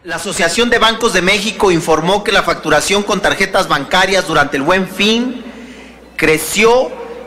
La Asociación de Bancos de México informó que la facturación con tarjetas bancarias durante el Buen Fin creció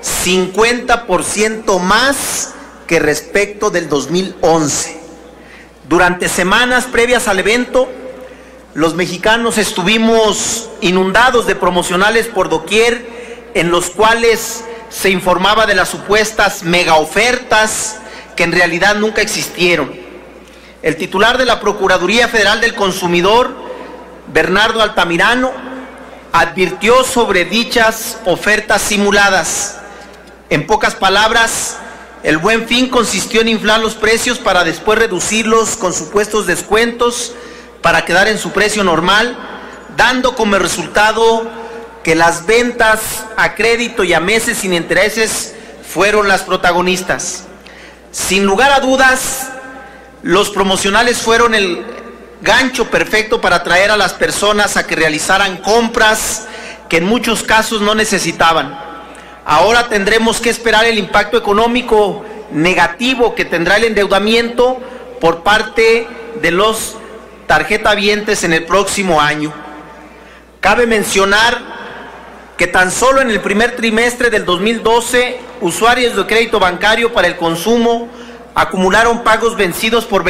50% más que respecto del 2011. Durante semanas previas al evento, los mexicanos estuvimos inundados de promocionales por doquier, en los cuales se informaba de las supuestas mega ofertas que en realidad nunca existieron. El titular de la Procuraduría Federal del Consumidor, Bernardo Altamirano, advirtió sobre dichas ofertas simuladas. En pocas palabras, el Buen Fin consistió en inflar los precios para después reducirlos con supuestos descuentos para quedar en su precio normal, dando como resultado que las ventas a crédito y a meses sin intereses fueron las protagonistas. Sin lugar a dudas, los promocionales fueron el gancho perfecto para atraer a las personas a que realizaran compras que en muchos casos no necesitaban. Ahora tendremos que esperar el impacto económico negativo que tendrá el endeudamiento por parte de los tarjetavientes en el próximo año. Cabe mencionar que tan solo en el primer trimestre del 2012, usuarios de crédito bancario para el consumo acumularon pagos vencidos por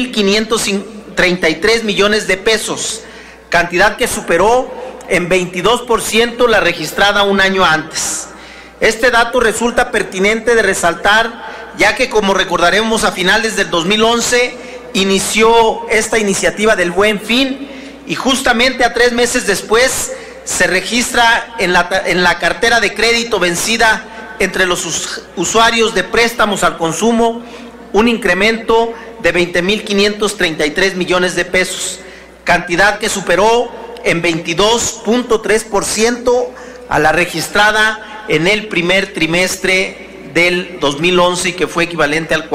20.533 millones de pesos, cantidad que superó en 22% la registrada un año antes. Este dato resulta pertinente de resaltar, ya que, como recordaremos, a finales del 2011 inició esta iniciativa del Buen Fin y justamente a 3 meses después se registra en la cartera de crédito vencida entre los usuarios de préstamos al consumo un incremento de 20.533 millones de pesos, cantidad que superó en 22.3% a la registrada en el primer trimestre del 2011 y que fue equivalente al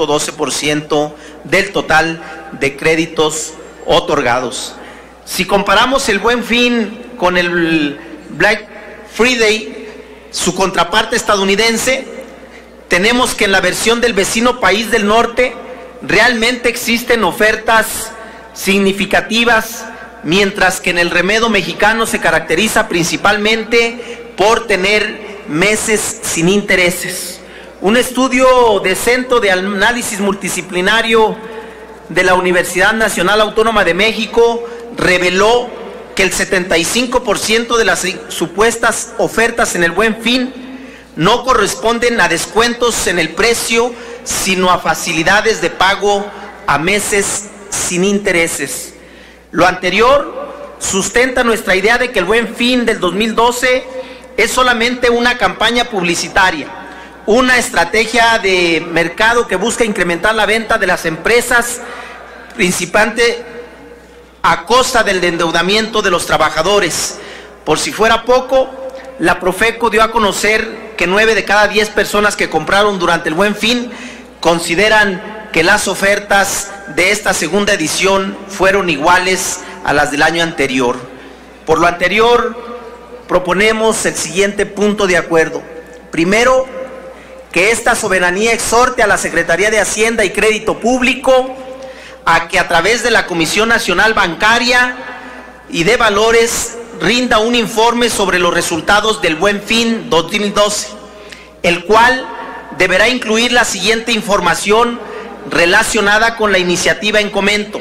4.12% del total de créditos otorgados. Si comparamos el Buen Fin con el Black Friday, su contraparte estadounidense, tenemos que en la versión del vecino país del norte realmente existen ofertas significativas, mientras que en el remedo mexicano se caracteriza principalmente por tener meses sin intereses. Un estudio del Centro de Análisis Multidisciplinario de la Universidad Nacional Autónoma de México reveló que el 75% de las supuestas ofertas en el Buen Fin no corresponden a descuentos en el precio, sino a facilidades de pago a meses sin intereses. Lo anterior sustenta nuestra idea de que el Buen Fin del 2012 es solamente una campaña publicitaria, una estrategia de mercado que busca incrementar la venta de las empresas, principalmente a costa del endeudamiento de los trabajadores. Por si fuera poco, la Profeco dio a conocer que 9 de cada 10 personas que compraron durante el Buen Fin consideran que las ofertas de esta segunda edición fueron iguales a las del año anterior. Por lo anterior, proponemos el siguiente punto de acuerdo. Primero, que esta soberanía exhorte a la Secretaría de Hacienda y Crédito Público a que a través de la Comisión Nacional Bancaria y de Valores rinda un informe sobre los resultados del Buen Fin 2012, el cual deberá incluir la siguiente información relacionada con la iniciativa en comento.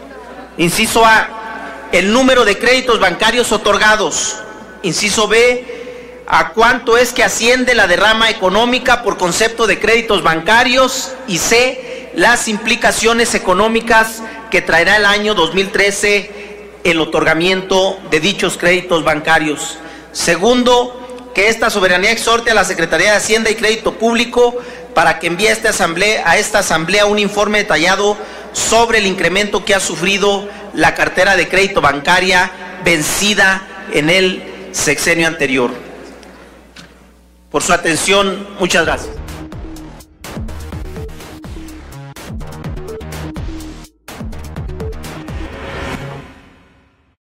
Inciso A, el número de créditos bancarios otorgados. Inciso B, a cuánto es que asciende la derrama económica por concepto de créditos bancarios. Y C, las implicaciones económicas que traerá el año 2013 el otorgamiento de dichos créditos bancarios. Segundo, que esta soberanía exhorte a la Secretaría de Hacienda y Crédito Público para que envíe a esta asamblea un informe detallado sobre el incremento que ha sufrido la cartera de crédito bancaria vencida en el sexenio anterior. Por su atención, muchas gracias.